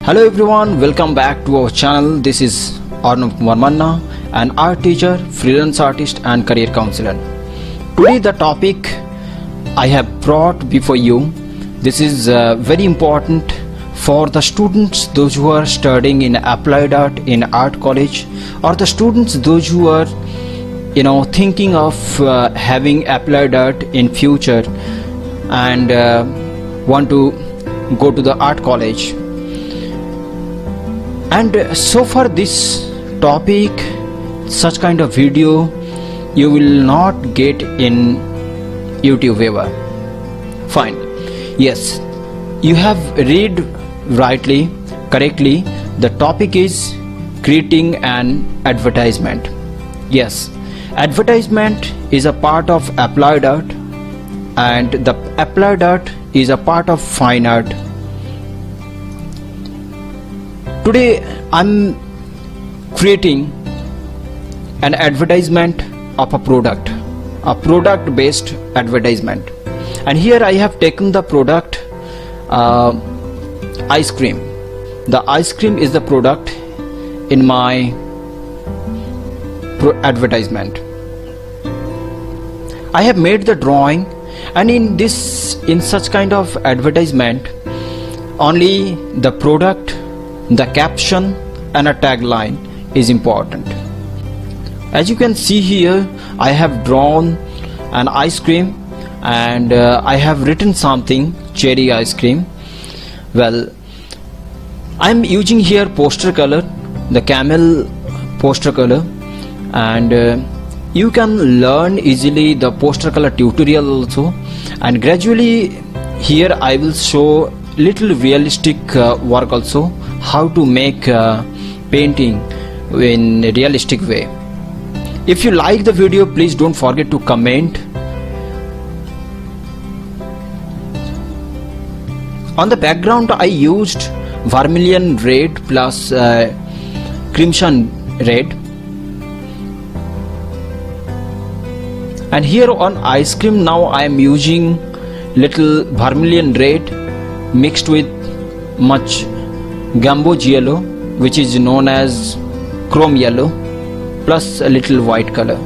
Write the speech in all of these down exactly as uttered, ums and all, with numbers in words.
Hello everyone, welcome back to our channel. This is Arnav Kumar Manna, an art teacher, freelance artist and career counselor. Today the topic I have brought before you, this is uh, very important for the students, those who are studying in applied art in art college, or the students those who are you know thinking of uh, having applied art in future and uh, want to go to the art college. And uh, so far this topic, such kind of video you will not get in YouTube ever. Fine, yes, you have read rightly, correctly. The topic is creating an advertisement. Yes, advertisement is a part of applied art, and the applied art is a part of fine art. Today I'm creating an advertisement of a product, a product based advertisement, and here I have taken the product uh, ice cream. The ice cream is the product in my pro advertisement. I have made the drawing, and in this in such kind of advertisement only the product, the caption and a tagline is important. As you can see here, I have drawn an ice cream and uh, I have written something, cherry ice cream. Well, I am using here poster color, the camel poster color, and uh, you can learn easily the poster color tutorial also, and gradually here I will show little realistic uh, work also, how to make uh, painting in a realistic way. If you like the video, please don't forget to comment. On the background I used vermilion red plus uh, crimson red, and here on ice cream now I am using little vermilion red mixed with much gamboge yellow, which is known as chrome yellow, plus a little white color.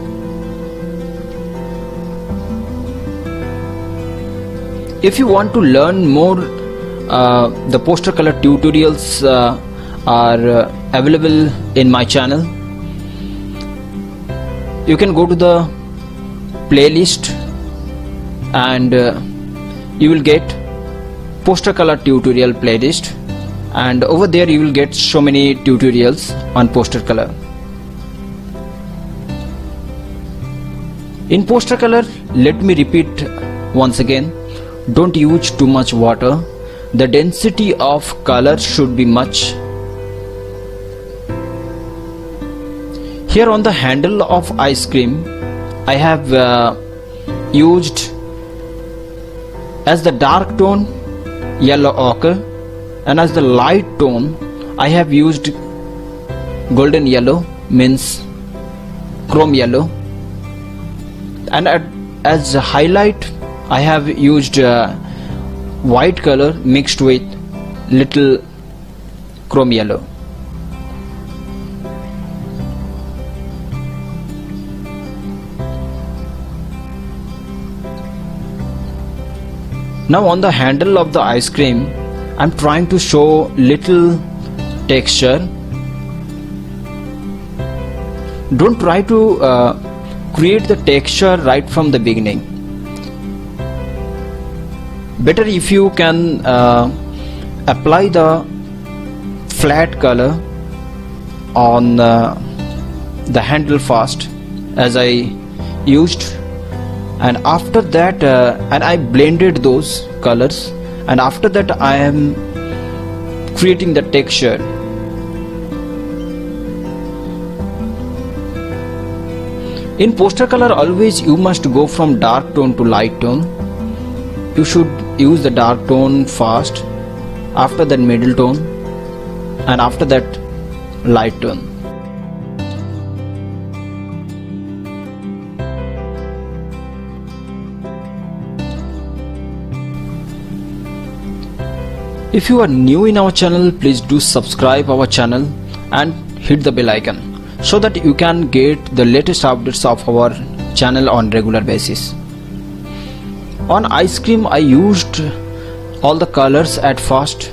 If you want to learn more, uh, the poster color tutorials uh, are uh, available in my channel. You can go to the playlist and uh, you will get poster color tutorial playlist, and over there you will get so many tutorials on poster color. In poster color, let me repeat once again, don't use too much water. The density of color should be much. Here on the handle of ice cream I have uh, used as the dark tone yellow ochre, and as the light tone I have used golden yellow, means chrome yellow, and at, as a highlight I have used uh, white color mixed with little chrome yellow. Now on the handle of the ice cream I'm trying to show little texture. Don't try to uh, create the texture right from the beginning. Better if you can uh, apply the flat color on uh, the handle first, as I used, and after that uh, and I blended those colors, and after that I am creating the texture. In poster color always you must go from dark tone to light tone. You should use the dark tone first, after that middle tone, and after that light tone. If you are new in our channel, please do subscribe our channel and hit the bell icon so that you can get the latest updates of our channel on regular basis. On ice cream I used all the colors at first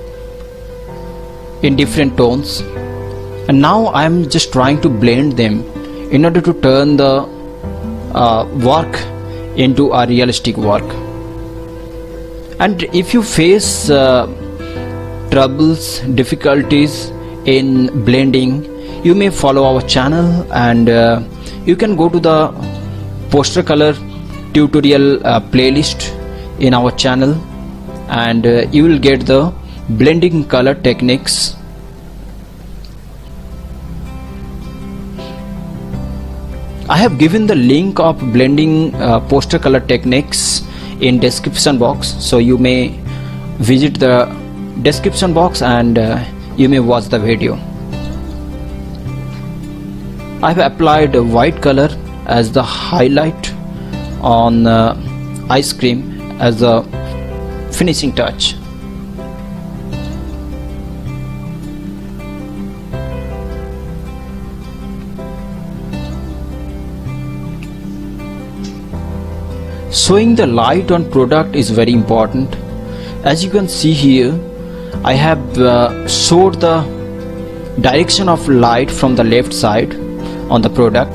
in different tones, and now I am just trying to blend them in order to turn the uh, work into a realistic work. And if you face uh, troubles, difficulties in blending, you may follow our channel, and uh, you can go to the poster color tutorial uh, playlist in our channel, and uh, you will get the blending color techniques. I have given the link of blending uh, poster color techniques in description box, so you may visit the description box and uh, you may watch the video. I have applied a white color as the highlight on uh, ice cream as a finishing touch. Showing the light on product is very important. As you can see here, I have uh, showed the direction of light from the left side on the product.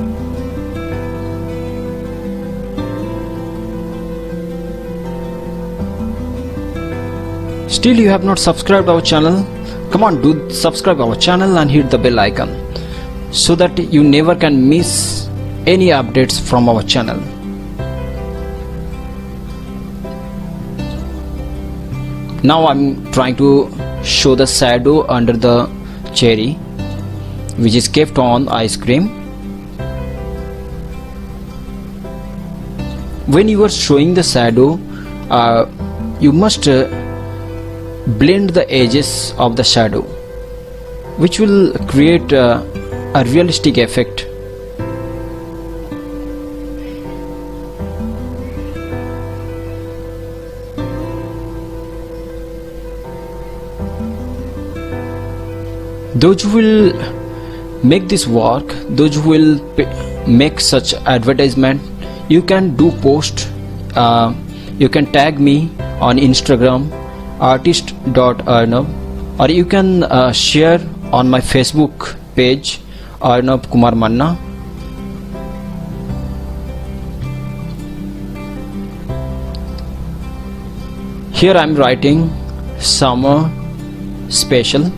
Still you have not subscribed our channel? Come on, do subscribe our channel and hit the bell icon so that you never can miss any updates from our channel. Now I'm trying to show the shadow under the cherry which is kept on ice cream. When you are showing the shadow, uh, you must uh, blend the edges of the shadow, which will create uh, a realistic effect. Those who will make this work, those who will make such advertisement, you can do post, uh, you can tag me on Instagram artist dot arnab, or you can uh, share on my Facebook page Arnab Kumar Manna. Here I am writing summer special.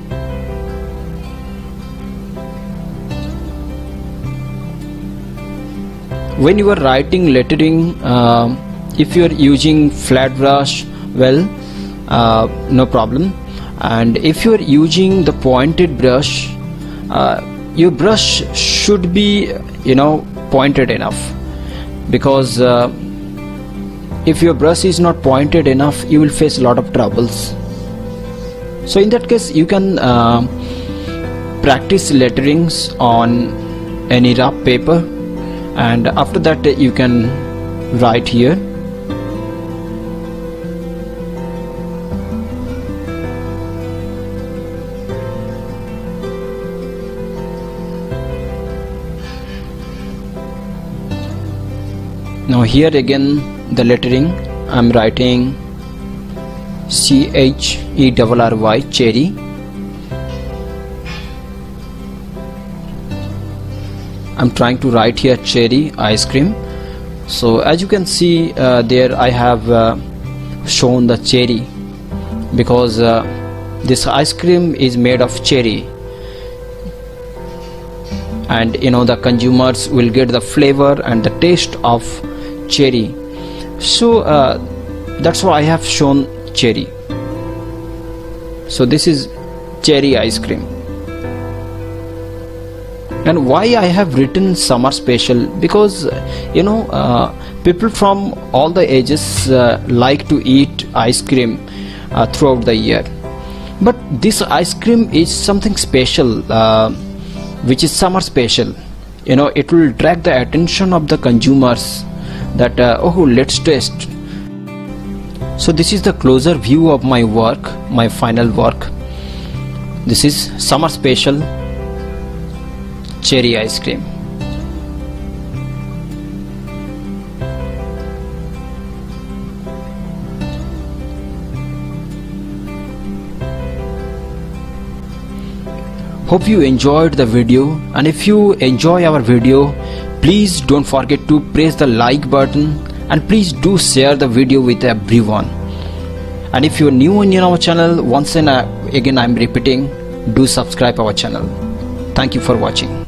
When you are writing lettering, uh, if you are using flat brush, well, uh, no problem. And if you are using the pointed brush, uh, your brush should be, you know, pointed enough, because uh, if your brush is not pointed enough, you will face a lot of troubles. So in that case, you can uh, practice letterings on any rough paper, and after that you can write here. Now here again the lettering, I am writing C H E R R Y, cherry. I'm trying to write here cherry ice cream. So as you can see uh, there, I have uh, shown the cherry because uh, this ice cream is made of cherry, and you know the consumers will get the flavor and the taste of cherry. So uh, that's why I have shown cherry. So this is cherry ice cream. And why I have written summer special? Because you know uh, people from all the ages uh, like to eat ice cream uh, throughout the year, but this ice cream is something special, uh, which is summer special. You know, it will attract the attention of the consumers that uh, oh, let's taste. So this is the closer view of my work, my final work. This is summer special cherry ice cream. Hope you enjoyed the video, and if you enjoy our video, please don't forget to press the like button, and please do share the video with everyone. And if you're new in our channel, once and again I'm repeating, do subscribe our channel. Thank you for watching.